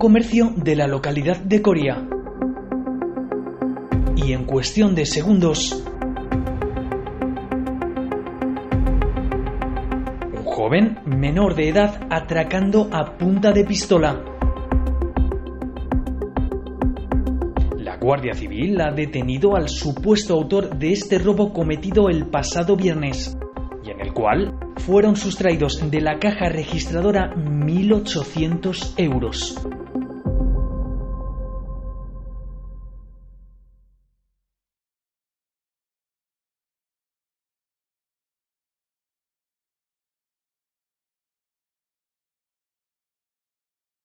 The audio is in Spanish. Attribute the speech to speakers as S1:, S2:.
S1: comercio de la localidad de Coria. Y en cuestión de segundos, un joven menor de edad atracando a punta de pistola. La Guardia Civil ha detenido al supuesto autor de este robo cometido el pasado viernes, y en el cual fueron sustraídos de la caja registradora 1.800 euros.